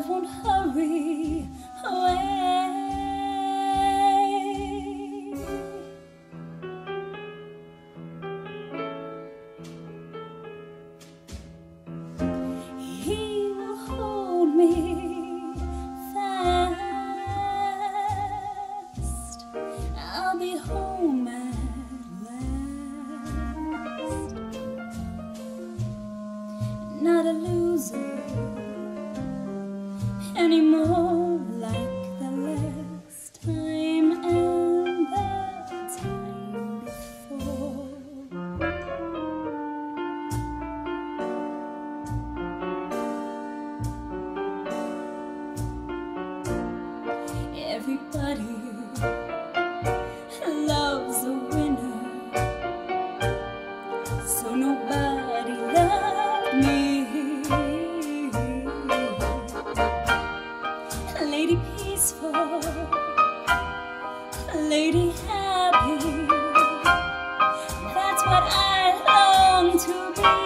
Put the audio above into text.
love won't hurry away. He will hold me fast. I'll be home at last. Not a loser anymore, like the last time and the time before. Everybody loves a winner, so nobody loved me. Lady peaceful, lady happy, that's what I long to be.